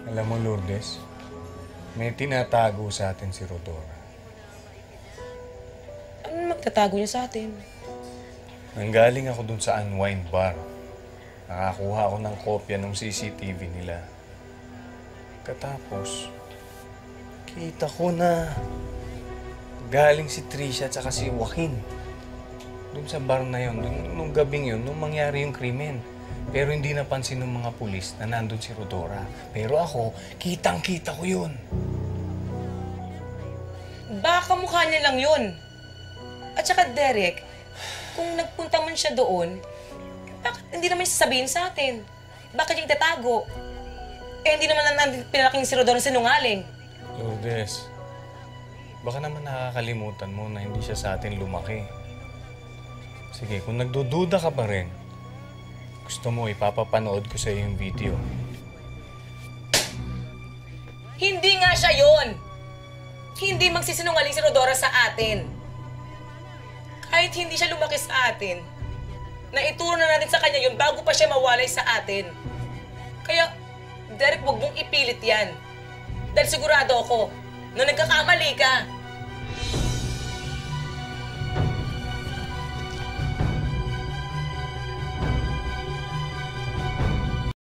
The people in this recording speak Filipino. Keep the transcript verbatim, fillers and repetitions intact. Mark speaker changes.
Speaker 1: Alam mo, Lourdes, may tinatago sa atin si Rodora.
Speaker 2: Ano magtatago niya sa atin?
Speaker 1: Nanggaling ako dun sa unwind bar. Nakakuha ako ng kopya ng C C T V nila. Katapos, kita ko na galing si Trisha at saka si Joaquin. Dun sa bar na yun, dun, nung gabing yun, nung mangyari yung krimen. Pero hindi napansin ng mga pulis na nandun si Rodora. Pero ako, kitang-kita ko yun.
Speaker 2: Baka mukha niya lang yun. At saka Derek, kung nagpunta man siya doon, bakit hindi naman siya sabihin sa atin? Bakit yung tatago? Eh, hindi naman natin pinalaking si Rodora sinungaling.
Speaker 1: Lourdes, baka naman nakakalimutan mo na hindi siya sa atin lumaki. Sige, kung nagdududa ka pa rin, gusto mo ipapapanood ko sa iyo yung video.
Speaker 2: Hindi nga siya yun! Hindi magsisinungaling si Rodora sa atin. Kahit hindi siya lumaki sa atin, naituro na natin sa kanya yun bago pa siya mawalay sa atin. Kaya, Derek, huwag mong ipilit yan. Dahil sigurado ako, na nagkakamali ka.